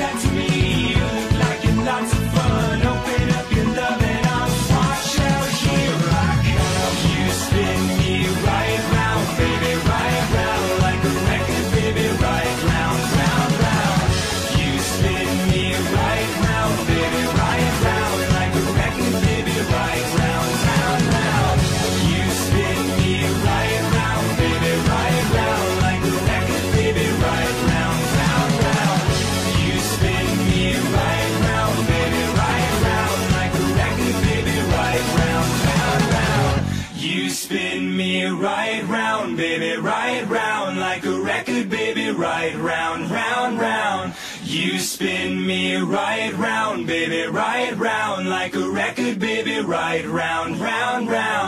that to me. You look like you're lots of fun. Open up your love and I'll watch out. Here I come. You spin me right round, baby, right round like a record, baby, right round, round, round. You spin me right round, baby, right round like a record, baby, right round, round, round. You spin me right round, baby, right round like a record, baby, right round, round, round. You spin me right round, baby, right round like a record, baby, right round, round, round. You spin me right round, baby, right round like a record, baby, right round, round, round. You spin me right round, baby, right round like a record, baby, right round, round, round.